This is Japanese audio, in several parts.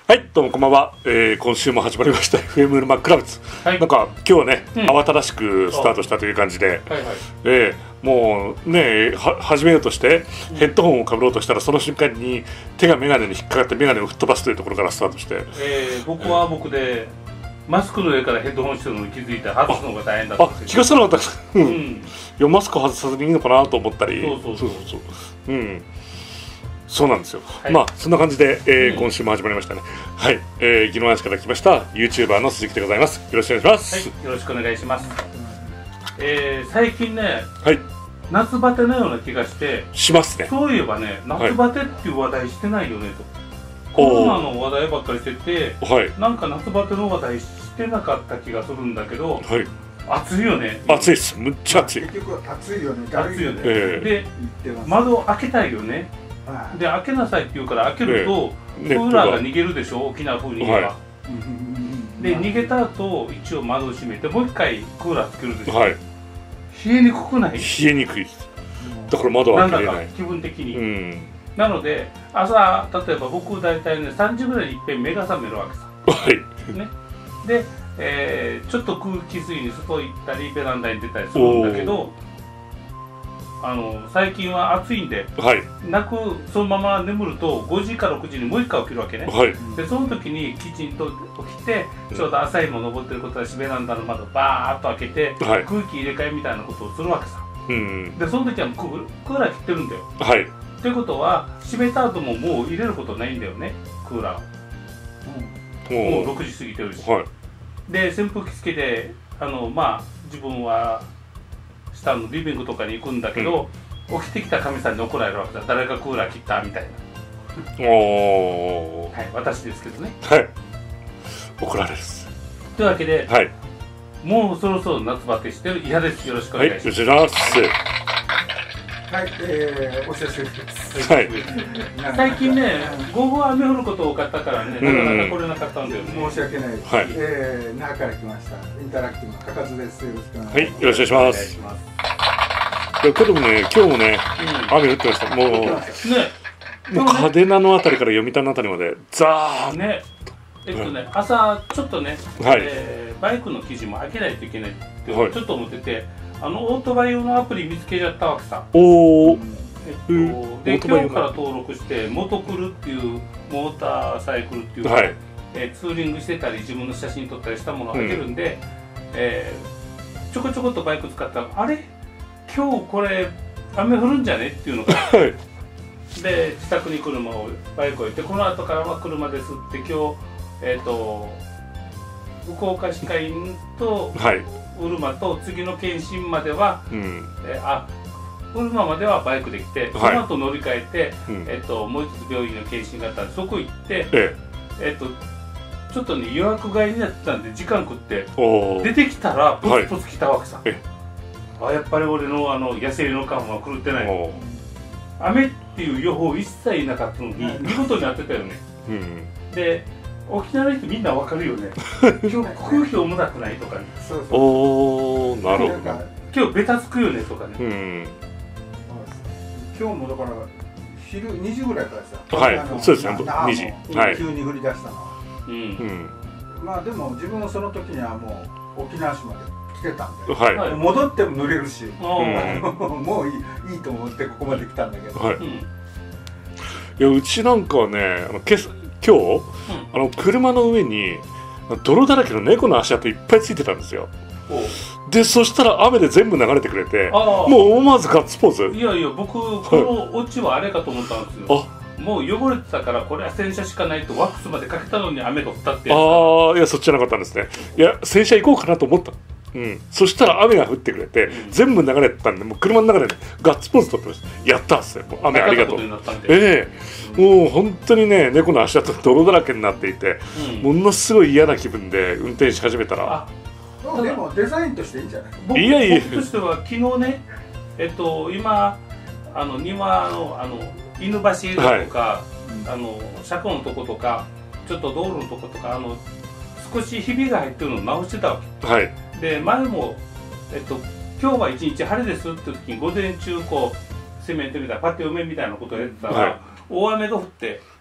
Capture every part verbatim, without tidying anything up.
はい、どうもこんばんは、えー、今週も始まりました エフエム 沼クラブツ、はい、なんか今日はね、うん、慌ただしくスタートしたという感じで、はいはい、えー、もうねは始めようとしてヘッドホンをかぶろうとしたらその瞬間に手が眼鏡に引っかかって眼鏡を吹っ飛ばすというところからスタートして、 えー、僕は僕で、えー、マスクの上からヘッドホンしてるのに気づいて外すのが大変だったんですけど、 あ、気がつかなかった、うん、うん、いやマスク外さずにいいのかなと思ったり、 そうそうそうそう、 うん、そうなんですよ、はい、まあそんな感じで、えーうん、今週も始まりましたね。はい、えー、宜野湾市から来ました YouTuber の鈴木でございます。よろしくお願いします。 はい、よろしくお願いします。えー、最近ね、 はい、 夏バテのような気がしてしますね。 そういえばね、夏バテっていう話題してないよねと、はい、コロナの話題ばっかりしてて、はい、なんか夏バテの話題してなかった気がするんだけど、はい、暑いよね。 暑いです。むっちゃ暑い。 結局暑いよね。 暑いよね。 えー、 で、窓開けたいよね。で開けなさいって言うから開けると、えー、クーラーが逃げるでしょ、沖縄風に言えば、はい、で逃げた後一応窓を閉めてもう一回クーラーつけるでしょ、はい、冷えにくくない？ 冷えにくいです。だから窓は開けれない。 なんだか気分的に、 うん、 なので朝例えば僕大体ねさんじぐらいにいっぺん目が覚めるわけさ、 はいね、で、えー、ちょっと空気吸いに外行ったりベランダに出たりするんだけど、あの最近は暑いんで、はい、泣くそのまま眠るとごじかろくじにもう一回起きるわけね、はい、でその時にきちんと起きてちょうど朝日も昇ってることだしベランダの窓バーッと開けて、はい、空気入れ替えみたいなことをするわけさ、うん、でその時はクーラー切ってるんだよ、はい、っていうことは閉めた後ももう入れることないんだよね、クーラーを、うん、もうろくじ過ぎてるし、はい、で扇風機つけてあのまあ自分は下のリビングとかに行くんだけど、うん、起きてきたかみさんに怒られるわけだ。誰がクーラー切ったみたいな。おー、はい、私ですけどね。 はい、怒られるです。 というわけで、 はい、 もうそろそろ夏バテしてる嫌です。よろしくお願いします。 はい、よろしくお願いします。 はい、えー、お久しぶりです。 はい、 最近ね、午後は雨降ること多かったからね、なかなか来れなかったんだよね。 申し訳ないです。はい、えー、那覇から来ました。インタラクティブのかかずです。よろしくお願いします。 はい、よろしくお願いします。いやけどもね、今日もね、うん、雨降ってました。もう、ね、もう嘉手納のあたりから読谷のあたりまでザーッね。えっとね、朝ちょっとね、はい、えー、バイクの記事も開けないといけないってちょっと思ってて、あのオートバイ用のアプリ見つけちゃったわけさ。 おお。 えっと、で今日から登録してモトクルっていうモーターサイクルっていう、はい、えー、ツーリングしてたり自分の写真撮ったりしたものをあげるんで、うん、えー、ちょこちょこっとバイク使ったらあれ今日これ雨降るんじゃねっていうのが、はい、で自宅に車をバイクを置いてこの後からは車ですって今日えっ、ー、と福岡歯科医院と、はい、うるまと次の検診までは、うん、えー、あうるままではバイクで来て、その後乗り換えて、うん、えー、ともう一つ病院の検診があったんでそこ行って、ええー、とちょっとね予約外になってたんで時間食って出てきたらポツポツ来たわけさ、はい、あやっぱり俺のあの野生の感は狂ってない、雨っていう予報一切なかったのに見事に当てたよね、うん、で沖縄の人みんなわかるよね今日空気重たくないとかね、 そうそう、おー、なるほど、 今日ベタつくよねとかね、うん、 今日もだから昼にじぐらいからさ、 はい、そうですね、にじ、 はい、急に降り出したのは、うん、まあでも自分もその時にはもう沖縄市まで来てたんで、はい、戻っても濡れるし、うん、もういい、いいと思ってここまで来たんだけど、はい、うん、いやうちなんかはね、あの今朝今日、うん、あの車の上に泥だらけの猫の足跡いっぱいついてたんですよ。でそしたら雨で全部流れてくれて、もう思わずガッツポーズ。 いやいや僕このオチはあれかと思ったんですよ。あ、もう汚れてたからこれは洗車しかないとワックスまでかけたのに雨が降ったってやつ。 ああ、いやそっちじゃなかったんですね。いや洗車行こうかなと思った。うん、そしたら雨が降ってくれて、うん、全部流れてたんでもう車の中で、ね、ガッツポーズ取ってました。やったっすね、もう雨ありがとう。ええ、もう本当にね猫の足跡泥だらけになっていて、うん、ものすごい嫌な気分で運転し始めたら、 でもデザインとしていいんじゃない？僕いやいや僕としては昨日ね、えっと今あの庭のあの犬走りとか、はい、あの車庫のとことかちょっと道路のとことかあの少しひびが入ってるのを直してたわけ。はい、で前もえっと今日は一日晴れですって時に午前中こうセメントみたいなパティオ面みたいなことをやってたら、はい、大雨が降って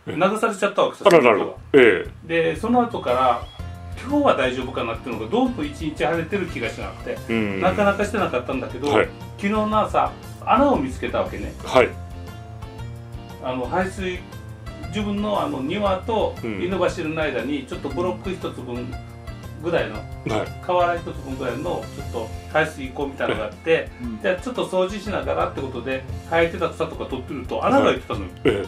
流されちゃったわけですよ。あららら、ええ、でその後から今日は大丈夫かなっていうのがどうも一日晴れてる気がしなくて、うん、なかなかしてなかったんだけど、はい、昨日の朝穴を見つけたわけね。 はい、 あの排水自分のあの庭と井の柱の間にちょっとブロック一つ分ぐらいの、はい、瓦一つ分ぐらいのちょっと排水溝みたいなのがあって、うん、じゃあちょっと掃除しながらってことで生えてた草とか取ってると穴が開いてたのよ、はい、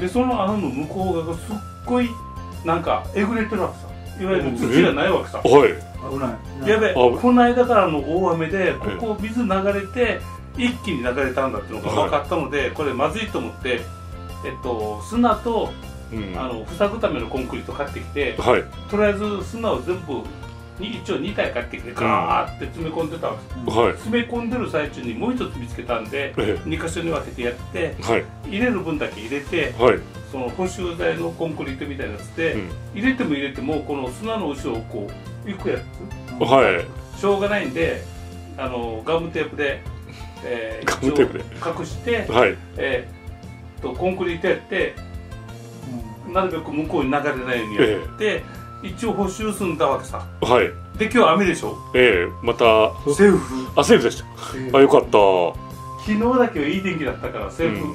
でその穴の向こう側がすっごいなんかえぐれてるわけさ。いわゆる土がないわけさ。 はい、 危ない。 やべえ、この間からの大雨でここ水流れて一気に流れたんだっていうのが分かったので、はい、これまずいと思って、えっと、砂と、うん、あの塞ぐためのコンクリート買ってきて、はい、とりあえず砂を全部に一応に体買ってきてガーって詰め込んでたわけです、はい、詰め込んでる最中にもう一つ見つけたんで、ええ、に箇所に分けてやって、はい、入れる分だけ入れて、はい、その補修材のコンクリートみたいなやつで、うん、入れても入れてもこの砂の後ろをこう行くやつ、はい、しょうがないんであのガムテープで、えー、 ガムテープで隠して、はい、えー、とコンクリートやって、うん、なるべく向こうに流れないようにやって、ええ、一応補修済んだわけさ。はい。で今日雨でしょ。 ええ、またセーフ。 あ、セーフでした。あ、よかった。 昨日だけはいい天気だったからセーフ。うん、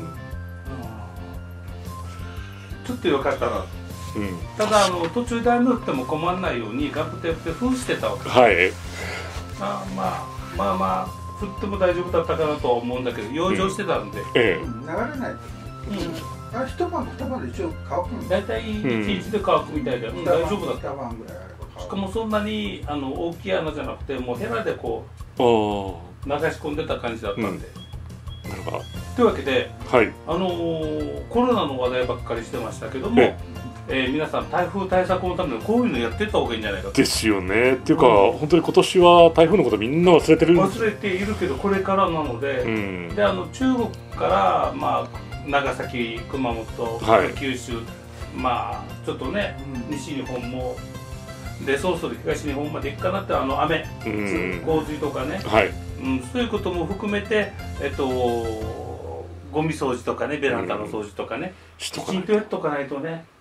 ちょっとよかったな。うん。ただあの途中で雨降っても困らないようにガムテープで封してたわけ。 はい。 あ、まあまあまあ降っても大丈夫だったかなとは思うんだけど養生してたんで。うん、 ええ。流れない。うん。あ、一晩二晩で一応乾くんだいたいいちにちで乾くみたいで、うん、大丈夫だった。しかもそんなにあの大きい穴じゃなくてもうヘラでこう流し込んでた感じだったんで、うん、なるほど。というわけで、はい、あのー、コロナの話題ばっかりしてましたけども、ええー、皆さん台風対策のためにこういうのやってった方がいいんじゃないかと。 ですよね。っていうか、うん、本当に今年は台風のことみんな忘れてる忘れているけどこれからなので、うん、であの中国からまあ長崎、熊本、はい、九州、まあちょっとね、うん、西日本もでそろそろ東日本まで行くかなってあの雨、うん、洪水とかね、はい、うん、そういうことも含めて、えっと、ゴミ掃除とかねベランダの掃除とかね、うん、きちんとやっとかないとね。